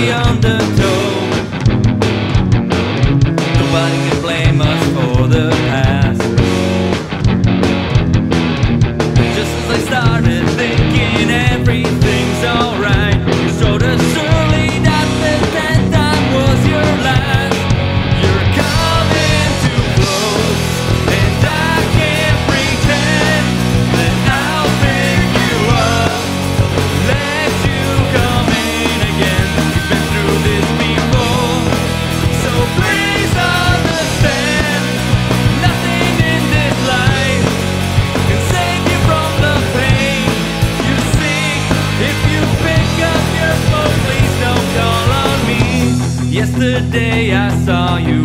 the undertow. Nobody can blame us for the past. Just as I started thinking everything's alright, you showed us early that the 10th time was your last. You're coming too close, and I can't pretend that I'll pick you up, let you come in again. We've been through this before, so please understand, nothing in this life can save you from the pain. You see, if you pick up your phone, please don't call on me. Yesterday I saw you